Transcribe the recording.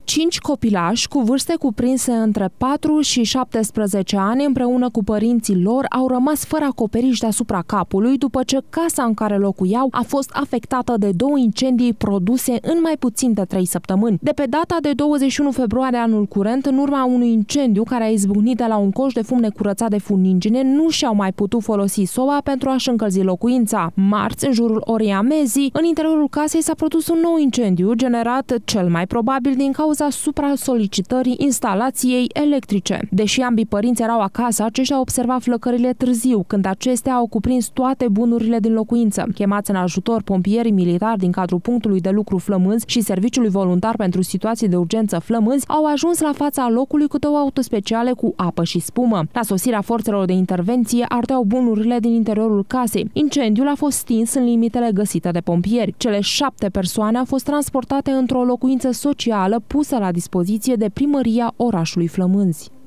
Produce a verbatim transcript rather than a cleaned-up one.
Cinci copilași cu vârste cuprinse între patru și șaptesprezece ani, împreună cu părinții lor, au rămas fără acoperiș deasupra capului după ce casa în care locuiau a fost afectată de două incendii produse în mai puțin de trei săptămâni. De pe data de douăzeci și unu februarie anul curent, în urma unui incendiu care a izbucnit de la un coș de fum necurățat de fumingine, nu și-au mai putut folosi soba pentru a-și încălzi locuința. Marți, în jurul orei amiezii, în interiorul casei s-a produs un nou incendiu, generat cel mai probabil din cauza supra-solicitării instalației electrice. Deși ambii părinți erau acasă, aceștia au observat flăcările târziu, când acestea au cuprins toate bunurile din locuință. Chemați în ajutor pompierii militari din cadrul punctului de lucru Flămânzi și Serviciului Voluntar pentru Situații de Urgență Flămânzi au ajuns la fața locului cu două autospeciale cu apă și spumă. La sosirea forțelor de intervenție ardeau bunurile din interiorul casei. Incendiul a fost stins în limitele găsite de pompieri. Cele șapte persoane au fost transportate într-o locuință socială pusă la dispoziție de primăria orașului Flămânzi.